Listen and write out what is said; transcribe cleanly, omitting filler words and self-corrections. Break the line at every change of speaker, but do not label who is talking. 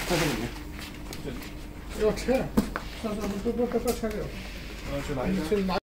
要拆，上面都不拆掉。去哪里？